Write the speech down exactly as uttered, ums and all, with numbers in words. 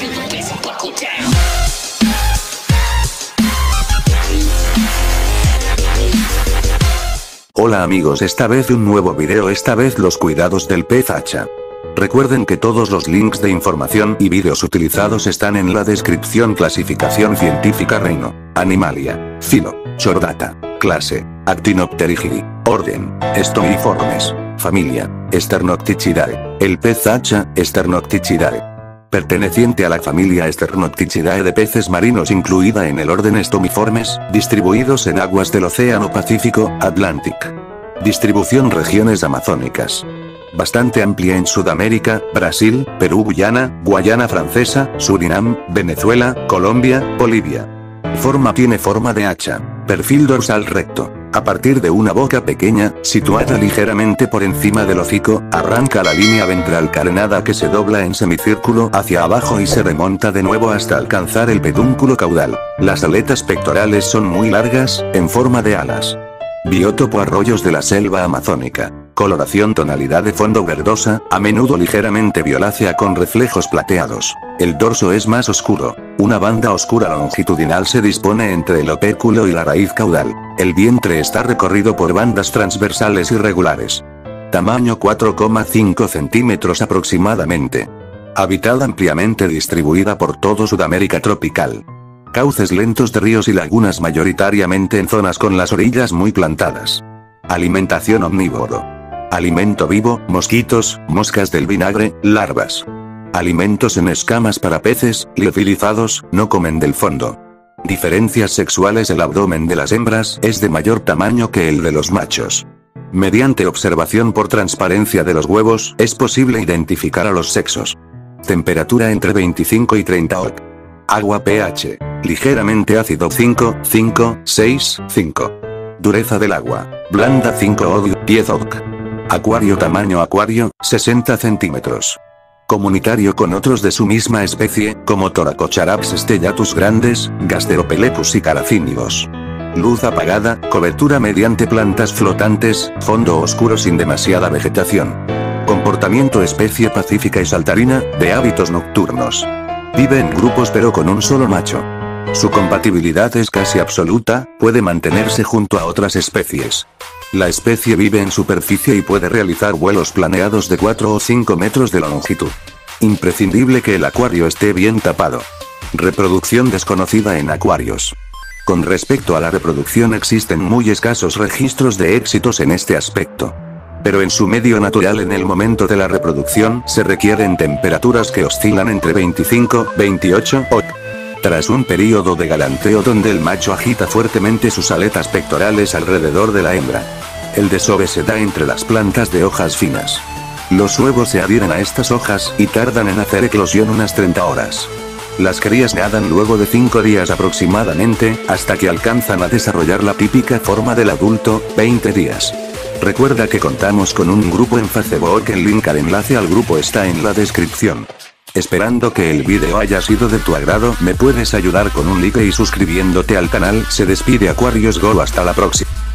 Hola amigos, esta vez un nuevo video, esta vez los cuidados del pez hacha. Recuerden que todos los links de información y vídeos utilizados están en la descripción. Clasificación científica: reino, Animalia, filo, Chordata, clase, Actinopterygii, orden, Stomiformes, familia, Sternocticidae, el pez hacha, Sternocticidae. Perteneciente a la familia Sternocticidae de peces marinos, incluida en el orden Stomiformes, distribuidos en aguas del Océano Pacífico, Atlantic. Distribución: regiones amazónicas. Bastante amplia en Sudamérica, Brasil, Perú, Guyana, Guayana Francesa, Surinam, Venezuela, Colombia, Bolivia. Forma: tiene forma de hacha. Perfil dorsal recto. A partir de una boca pequeña, situada ligeramente por encima del hocico, arranca la línea ventral carenada que se dobla en semicírculo hacia abajo y se remonta de nuevo hasta alcanzar el pedúnculo caudal. Las aletas pectorales son muy largas, en forma de alas. Biotopo: arroyos de la selva amazónica. Coloración: tonalidad de fondo verdosa, a menudo ligeramente violácea con reflejos plateados. El dorso es más oscuro. Una banda oscura longitudinal se dispone entre el opérculo y la raíz caudal. El vientre está recorrido por bandas transversales irregulares. Tamaño: cuatro coma cinco centímetros aproximadamente. Hábitat: ampliamente distribuida por todo Sudamérica tropical. Cauces lentos de ríos y lagunas, mayoritariamente en zonas con las orillas muy plantadas. Alimentación: omnívoro. Alimento vivo: mosquitos, moscas del vinagre, larvas. Alimentos en escamas para peces, liofilizados, no comen del fondo. Diferencias sexuales: el abdomen de las hembras es de mayor tamaño que el de los machos. Mediante observación por transparencia de los huevos, es posible identificar a los sexos. Temperatura: entre veinticinco y treinta O C. Agua: pH ligeramente ácido cinco, cinco, seis, cinco. Dureza del agua: blanda cinco O C, diez O C. Acuario: tamaño acuario, sesenta centímetros. Comunitario con otros de su misma especie, como Thoracocharaps stellatus grandes, Gasteropelecus y Caracínidos. Luz apagada, cobertura mediante plantas flotantes, fondo oscuro sin demasiada vegetación. Comportamiento: especie pacífica y saltarina, de hábitos nocturnos. Vive en grupos pero con un solo macho. Su compatibilidad es casi absoluta, puede mantenerse junto a otras especies. La especie vive en superficie y puede realizar vuelos planeados de cuatro o cinco metros de longitud. Imprescindible que el acuario esté bien tapado. Reproducción desconocida en acuarios. Con respecto a la reproducción, existen muy escasos registros de éxitos en este aspecto. Pero en su medio natural, en el momento de la reproducción, se requieren temperaturas que oscilan entre veinticinco y veintiocho O C. Tras un período de galanteo donde el macho agita fuertemente sus aletas pectorales alrededor de la hembra, el desove se da entre las plantas de hojas finas. Los huevos se adhieren a estas hojas y tardan en hacer eclosión unas treinta horas. Las crías nadan luego de cinco días aproximadamente, hasta que alcanzan a desarrollar la típica forma del adulto, veinte días. Recuerda que contamos con un grupo en Facebook, el link al enlace al grupo está en la descripción. Esperando que el vídeo haya sido de tu agrado, me puedes ayudar con un like y suscribiéndote al canal. Se despide Aquarius Go, hasta la próxima.